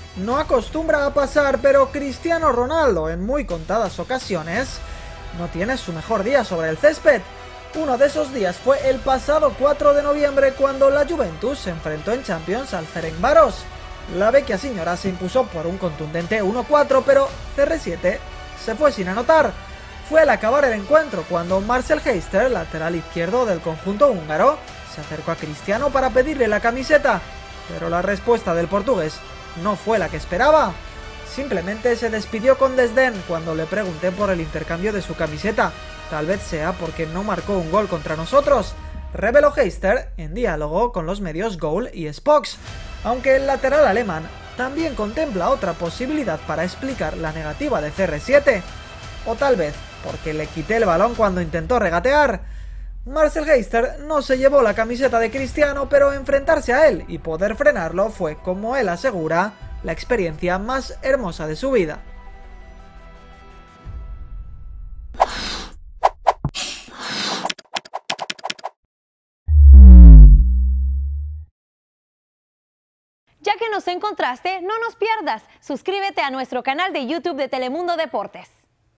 No acostumbra a pasar, pero Cristiano Ronaldo en muy contadas ocasiones no tiene su mejor día sobre el césped. Uno de esos días fue el pasado 4 de noviembre cuando la Juventus se enfrentó en Champions al Ferencváros. La vecchia señora se impuso por un contundente 1-4, pero CR7 se fue sin anotar. Fue al acabar el encuentro cuando Marcel Heister, lateral izquierdo del conjunto húngaro, se acercó a Cristiano para pedirle la camiseta, pero la respuesta del portugués no fue la que esperaba. Simplemente se despidió con desdén cuando le pregunté por el intercambio de su camiseta. Tal vez sea porque no marcó un gol contra nosotros, reveló Heister en diálogo con los medios Goal y Spox, aunque el lateral alemán también contempla otra posibilidad para explicar la negativa de CR7, o tal vez porque le quité el balón cuando intentó regatear. Marcel Heister no se llevó la camiseta de Cristiano, pero enfrentarse a él y poder frenarlo fue, como él asegura, la experiencia más hermosa de su vida. Ya que nos encontraste, no nos pierdas. Suscríbete a nuestro canal de YouTube de Telemundo Deportes.